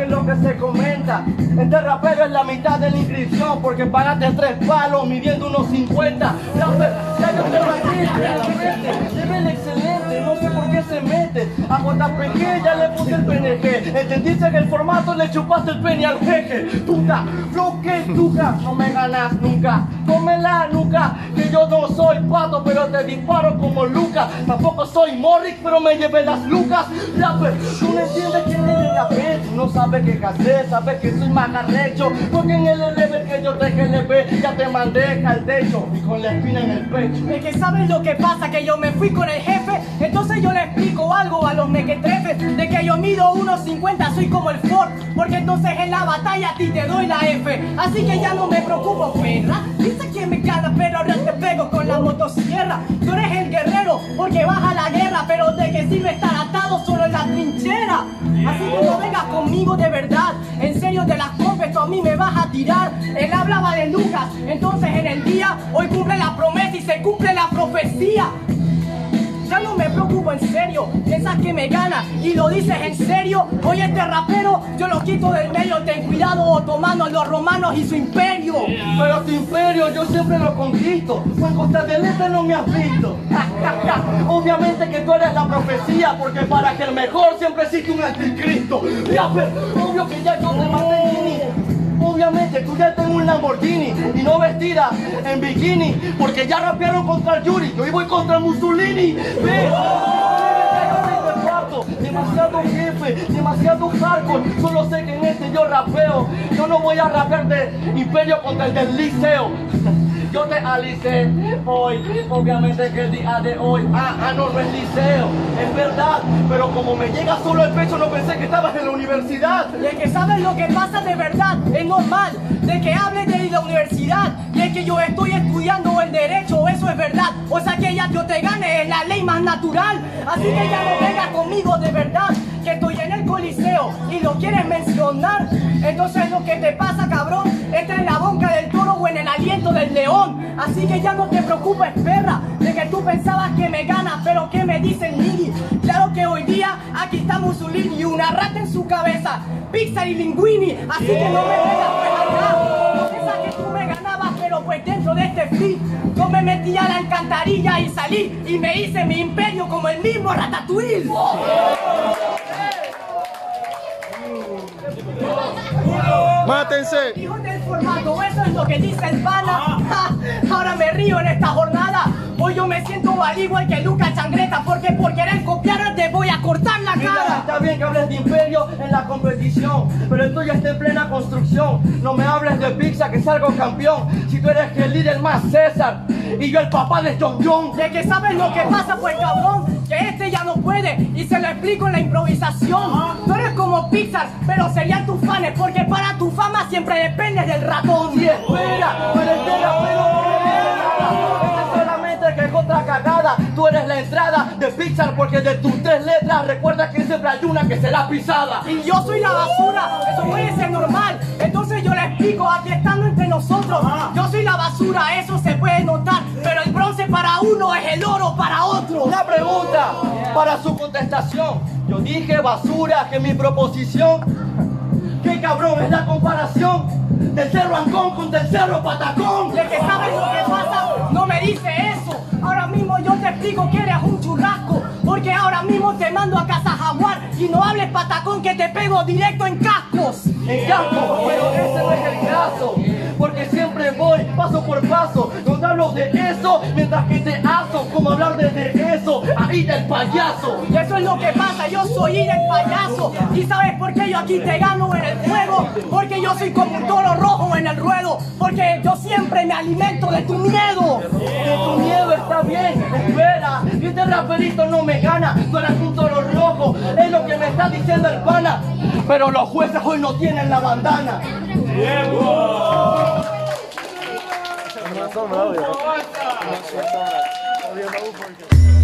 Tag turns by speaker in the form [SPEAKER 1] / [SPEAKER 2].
[SPEAKER 1] que es lo que se comenta. Este rapero es la mitad de la inscripción porque pagaste 3 palos midiendo unos 50. Ya yo te lo nivel excelente, no sé por qué se mete. A JPG ya le puse el PNG. Entendiste que el formato le chupaste el pene al jeje. Tuca, bloque, tuca, no me ganas nunca. Tómela nunca, que yo no soy pato, pero te disparo como Lucas. Tampoco soy Morris, pero me llevé las lucas. Rapper, tú no entiendes quién es el rapper. Tú no sabes que casé, sabes que soy más arrecho. Porque en el level que yo te GLP ya te mandé al techo y con la espina en el pecho.
[SPEAKER 2] Es que sabes lo que pasa, que yo me fui con el jefe. Entonces yo le explico algo a los mequetrefes, de que yo mido 1.50, soy como el Ford. Porque entonces en la batalla a ti te doy la F. Así que ya no me preocupo, perra. Dice que me gana, pero ahora te pego con la motosierra. Tú eres el guerrero porque vas a la guerra, pero de que sirve estar atado solo en la trinchera. Así que no vengas conmigo de verdad. En serio te las compes, tú a mí me vas a tirar. Él hablaba de Lucas, entonces en el día hoy cumple la promesa y se cumple la profecía. Ya no me preocupo, en serio, piensas que me gana y lo dices en serio. Oye, este rapero yo lo quito del medio. Ten cuidado, otomanos, los romanos y su imperio.
[SPEAKER 1] Pero tu imperio yo siempre lo conquisto. Pues Costa del Este no me has visto. Obviamente que tú eres la profecía, porque para que el mejor siempre existe un anticristo. Obvio que ya yo te maté. Obviamente tú ya tengo un Lamborghini y no vestida en bikini, porque ya rapearon contra el Yuri, yo voy contra Mussolini. ¿Ves? Demasiado jefe, demasiado hardcore. Solo sé que en este yo rapeo. Yo no voy a rapear de Imperio contra el del Liceo. Yo te alicé hoy, obviamente que el día de hoy no es liceo, es verdad, pero como me llega solo el pecho no pensé que estabas en la universidad.
[SPEAKER 2] Y el que sabes lo que pasa de verdad, es normal, de que hables de la universidad, y es que yo estoy estudiando el derecho, eso es verdad, o sea que ya yo te gane, es la ley más natural, así que ya no vengas conmigo de verdad, que estoy en el coliseo y lo quieres mencionar, entonces lo que te pasa, cabrón, está en la boca del toro o en el aliento del león. Así que ya no te preocupes, perra, de que tú pensabas que me ganas, pero ¿qué me dicen, Nini? Claro que hoy día aquí está Mussolini y una rata en su cabeza, Pixar y Linguini, así que no me vengas pues acá. No piensas que tú me ganabas, pero pues dentro de este free, yo me metí a la alcantarilla y salí y me hice mi imperio como el mismo Ratatouille.
[SPEAKER 3] ¡Mátense!
[SPEAKER 2] Hijos del formato, eso es lo que dice el pana. Ahora me río en esta jornada. Hoy yo me siento al igual que Lucas Changreta, porque por querer copiar te voy a cortar la
[SPEAKER 1] Mira,
[SPEAKER 2] cara.
[SPEAKER 1] está bien que hables de imperio en la competición, pero el tuyo está en plena construcción. No me hables de pizza que salgo campeón, si tú eres el líder más César y yo el papá de John John.
[SPEAKER 2] De que sabes lo que pasa, pues cabrón, que este ya no puede y se lo explico en la improvisación. Tú eres como Pixar, pero serían tus fans, porque para tu fama siempre dependes del ratón.
[SPEAKER 1] Y espera, tú eres de la pero no me dice nada. Este solamente que es otra cagada. Tú eres la entrada de Pixar porque de tus 3 letras recuerda que siempre hay una que será pisada.
[SPEAKER 2] Y yo soy la basura, eso puede ser normal. Entonces yo le explico, aquí estando entre nosotros, yo soy la basura, eso se puede notar, pero el bronce para uno es el oro para otro.
[SPEAKER 1] Una pregunta para su contestación. Yo dije basura, que mi proposición. ¿Qué cabrón es la comparación del Cerro Ancón contra el Cerro Patacón?
[SPEAKER 2] De que sabes lo que pasa, no me dice eso. Ahora mismo yo te explico que eres un churrasco, porque ahora mismo te mando a Casa Jaguar y no hables patacón que te pego directo en cascos.
[SPEAKER 1] En casco, pero ese no es el caso, porque siempre voy paso por paso. No te hablo de eso mientras que te aso, como hablar de eso, ahí del payaso.
[SPEAKER 2] Y eso es lo que pasa, yo soy Ida el payaso. ¿Y sabes por qué yo aquí te gano en el juego? Porque yo soy como un toro rojo en el ruedo, porque yo siempre me alimento de tu miedo.
[SPEAKER 1] De tu miedo está bien, espera, que este raperito no me gana. Tú eres un toro rojo, es lo que me está diciendo el pana, pero los jueces hoy no tienen la bandana.
[SPEAKER 3] Una sombra, obvio. Una sombra.